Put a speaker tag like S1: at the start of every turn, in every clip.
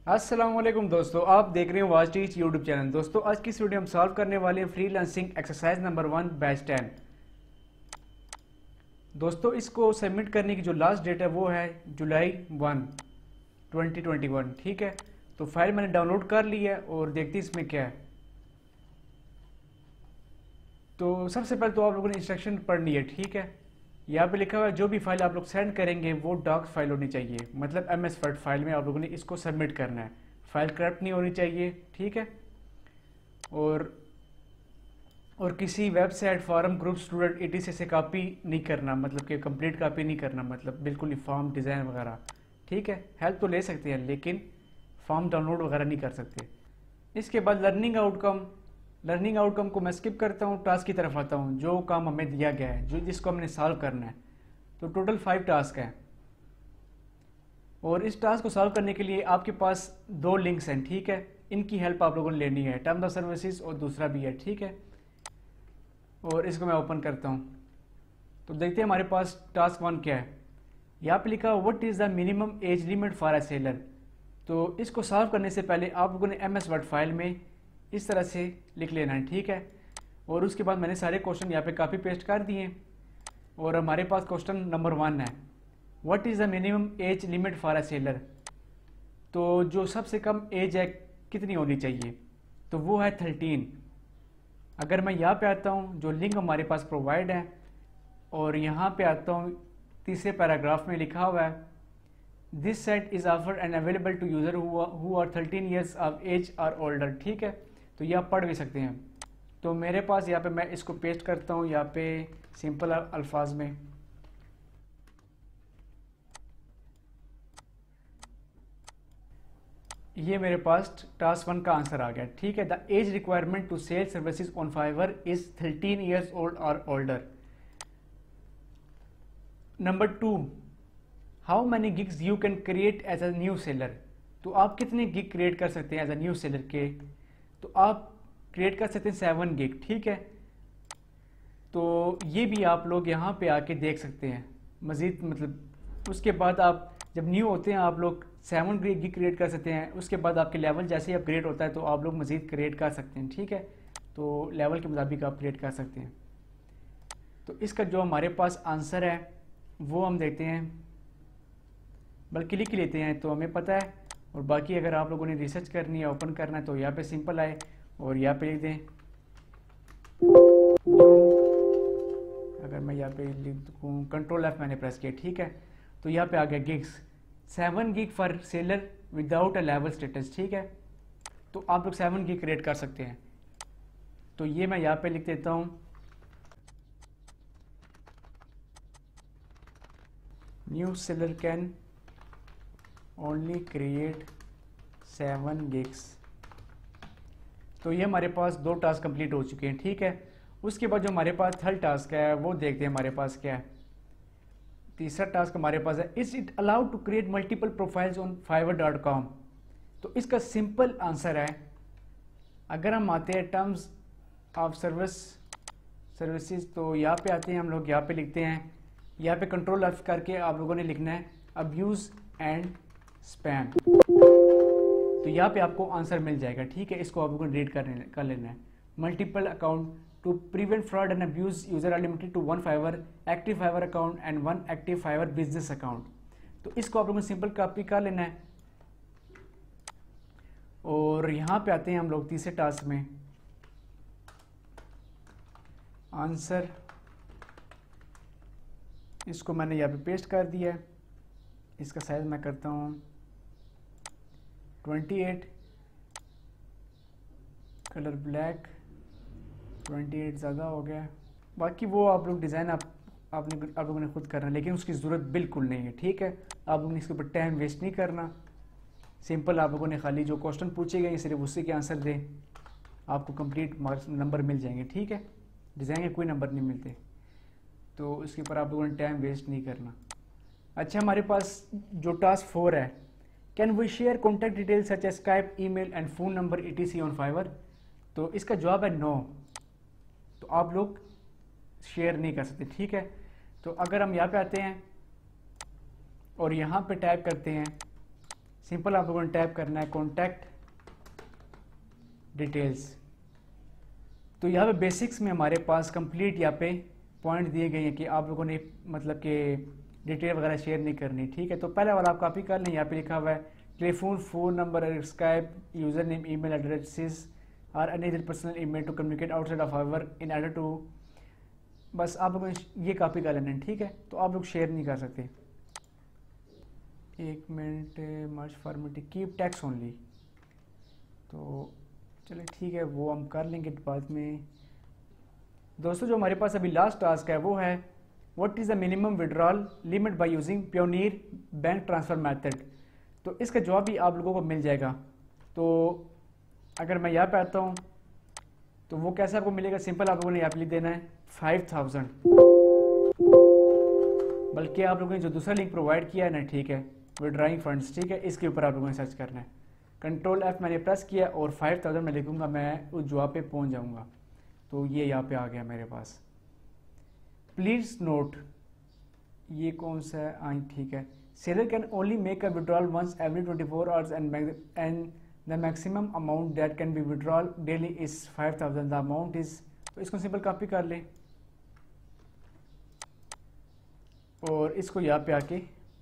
S1: अस्सलाम वालेकुम दोस्तों, आप देख रहे हो वाज टीच यूट्यूब चैनल। दोस्तों आज की इस वीडियो हम सॉल्व करने वाले हैं फ्रीलांसिंग एक्सरसाइज नंबर 1 बैच 10। दोस्तों इसको सबमिट करने की जो लास्ट डेट है वो है जुलाई 1 2021। ठीक है, तो फाइल मैंने डाउनलोड कर ली है और देखते हैं इसमें क्या है। तो सबसे पहले तो आप लोगों ने इंस्ट्रक्शन पढ़नी है। ठीक है, यहाँ पे लिखा हुआ है जो भी फाइल आप लोग सेंड करेंगे वो डॉक्स फाइल होनी चाहिए, मतलब MS वर्ड फाइल में आप लोगों ने इसको सबमिट करना है। फाइल करप्ट नहीं होनी चाहिए। ठीक है, और किसी website forum group student ETC से कॉपी नहीं करना, मतलब कि कंप्लीट कॉपी नहीं करना, मतलब बिल्कुल नहीं, फॉर्म डिज़ाइन वगैरह। ठीक है, हेल्प तो ले सकते हैं लेकिन फॉर्म डाउनलोड वगैरह नहीं कर सकते। इसके बाद लर्निंग आउटकम को मैं स्किप करता हूँ, टास्क की तरफ आता हूँ। जो काम हमें दिया गया है, जिसको हमने सॉल्व करना है, तो टोटल 5 टास्क हैं और इस टास्क को सॉल्व करने के लिए आपके पास 2 लिंक्स हैं। ठीक है, इनकी हेल्प आप लोगों ने लेनी है, टर्म्स ऑफ सर्विसेज और दूसरा भी है। ठीक है, और इसको मैं ओपन करता हूँ तो देखते हैं हमारे पास टास्क 1 क्या है। यहाँ पे लिखा what is the minimum age limit for a seller. तो इसको सॉल्व करने से पहले आप लोगों ने MS वर्ड फाइल में इस तरह से लिख लेना है। ठीक है, और उसके बाद मैंने सारे क्वेश्चन यहाँ पे कॉपी पेस्ट कर दिए और हमारे पास क्वेश्चन नंबर 1 है, what is the minimum age limit for a seller. तो जो सबसे कम एज है कितनी होनी चाहिए, तो वो है 13। अगर मैं यहाँ पे आता हूँ, जो लिंक हमारे पास प्रोवाइड है, और यहाँ पे आता हूँ, तीसरे पैराग्राफ में लिखा हुआ है this site is offered and available to user who are 13 years of age or older. ठीक है, तो ये आप पढ़ भी सकते हैं। तो मेरे पास यहाँ पे मैं इसको पेस्ट करता हूँ यहाँ पे सिंपल अल्फाज में। ये मेरे पास टास्क 1 का आंसर आ गया। ठीक है, the age requirement to sell services on Fiverr is 13 years old और older. Number 2, how many gigs you can create as a new seller. तो आप कितने गिग क्रिएट कर सकते हैं एज अ न्यू सेलर के, तो आप क्रिएट कर सकते हैं 7 गिग। ठीक है, तो ये भी आप लोग यहाँ पे आके देख सकते हैं मज़ीद, मतलब उसके बाद आप जब न्यू होते हैं आप लोग 7 गिग क्रिएट कर सकते हैं। उसके बाद आपके लेवल जैसे ही अपग्रेड होता है तो आप लोग मज़ीद क्रिएट कर सकते हैं। ठीक है, तो लेवल के मुताबिक आप क्रिएट कर सकते हैं। तो इसका जो हमारे पास आंसर है वो हम देखते हैं, बल्कि लिख लेते हैं तो हमें पता है। और बाकी अगर आप लोगों ने रिसर्च करनी है, ओपन करना है, तो यहाँ पे सिंपल आए और यहाँ पे लिख दें। अगर मैं यहाँ पे लिख दूँ, Ctrl+F मैंने प्रेस किया। ठीक है, तो यहाँ पे आ गया gigs 7 gig for seller without a level status. ठीक है, तो आप लोग 7 गिग क्रिएट कर सकते हैं। तो ये मैं यहाँ पे लिख देता हूँ, new seller can only create 7 gigs. तो ये हमारे पास 2 टास्क कंप्लीट हो चुके हैं। ठीक है, उसके बाद जो हमारे पास थर्ड टास्क है वो देखते हैं हमारे पास क्या है। तीसरा टास्क हमारे पास है is it allowed to create multiple profiles on fiverr.com। तो इसका सिंपल आंसर है, अगर हम आते हैं टर्म्स ऑफ सर्विसेज, तो यहाँ पे आते हैं हम लोग, यहाँ पे लिखते हैं, यहाँ पे Ctrl+F करके आप लोगों ने लिखना है अब्यूज़ एंड स्पैम। तो यहाँ पे आपको आंसर मिल जाएगा। ठीक है, इसको आप लोगों ने रीड कर लेना है। Multiple account to prevent fraud and abuse user are limited to 1 Fiverr active Fiverr account and 1 active Fiverr business account. तो इसको आप लोगों ने सिंपल कॉपी कर लेना है। और यहाँ पे आते हैं हम लोग तीसरे टास्क में, आंसर, इसको मैंने यहाँ पे पेस्ट कर दिया है। इसका साइज मैं करता हूँ 28, कलर ब्लैक, 28 ज़्यादा हो गया। बाकी वो आप लोग डिज़ाइन आप लोगों ने खुद करना, लेकिन उसकी ज़रूरत बिल्कुल नहीं है। ठीक है, आप लोगों ने इसके ऊपर टाइम वेस्ट नहीं करना। सिंपल आप लोगों ने खाली जो क्वेश्चन पूछे गए सिर्फ उसी के आंसर दें, आपको कंप्लीट मार्क्स नंबर मिल जाएंगे। ठीक है, डिज़ाइन के कोई नंबर नहीं मिलते, तो इसके ऊपर आप लोगों ने टाइम वेस्ट नहीं करना। अच्छा, हमारे पास जो टास्क 4 है, can we share contact detail such as Skype, email and phone number ETC on Fiverr. तो इसका जवाब है नो, तो आप लोग शेयर नहीं कर सकते। ठीक है, तो अगर हम यहाँ पे आते हैं और यहाँ पे टाइप करते हैं सिंपल आप लोगों ने टैप करना है कॉन्टैक्ट डिटेल्स। तो यहाँ पे बेसिक्स में हमारे पास कंप्लीट यहाँ पे पॉइंट दिए गए हैं कि आप लोगों ने मतलब कि डिटेल वगैरह शेयर नहीं करनी, ठीक है। तो पहले वाला आप कॉपी कर लें, यहाँ पे लिखा हुआ है telephone, phone number, Skype, user name, email addresses और any other personal email to communicate outside of our in order to. बस आप लोगों ने ये कॉपी कर लेना है, ठीक है। तो आप लोग शेयर नहीं कर सकते। 1 minute, merge formatting, keep text only. तो चलिए ठीक है, वो हम कर लेंगे बाद में। दोस्तों जो हमारे पास अभी लास्ट टास्क है वो है what is the minimum withdrawal limit by using Payoneer bank transfer method. तो इसका जवाब भी आप लोगों को मिल जाएगा। तो अगर मैं यहाँ पे आता हूँ तो वो कैसे आपको मिलेगा, सिंपल आप लोगों ने यहाँ पे लिख देना है 5000, बल्कि आप लोगों ने जो दूसरा लिंक प्रोवाइड किया है ना, ठीक है, विड्रॉइंग फंड्स, ठीक है, इसके ऊपर आप लोगों ने सर्च करना है। कंट्रोल F मैंने प्रेस किया और 5000 मैं लिखूंगा, मैं उस जवाब पे पहुंच जाऊंगा। तो ये यहाँ पे आ गया मेरे पास। प्लीज़ नोट, ये कौन सा है, आई ठीक है, seller can only make a withdrawal once every 24 hours and the maximum amount that can be withdrawal daily is 5000, the amount is. तो इसको सिंपल कॉपी कर लें और इसको यहाँ पे आके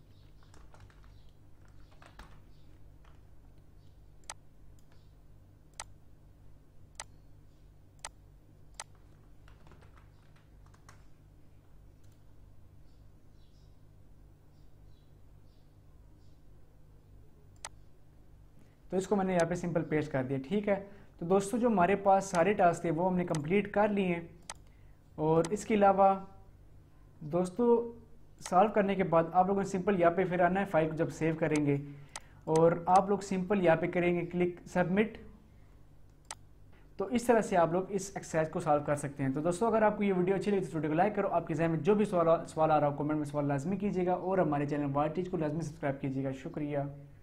S1: तो इसको मैंने यहाँ पे सिंपल पेस्ट कर दिया, ठीक है। तो दोस्तों जो हमारे पास सारे टास्क थे वो हमने कंप्लीट कर लिए हैं। और इसके अलावा दोस्तों सॉल्व करने के बाद आप लोगों ने सिंपल यहाँ पे फिर आना है फाइल को जब सेव करेंगे, और आप लोग सिंपल यहाँ पे करेंगे क्लिक सबमिट। तो इस तरह से आप लोग इस एक्सरसाइज को सॉल्व कर सकते हैं। तो दोस्तों अगर आपको ये वीडियो अच्छी लगी तो वीडियो को लाइक करो, आपके जहन में जो भी सवाल आ रहा हो कमेंट में सवाल लाजमी कीजिएगा, और हमारे चैनल वाइटीज को लाजमी सब्सक्राइब कीजिएगा। शुक्रिया।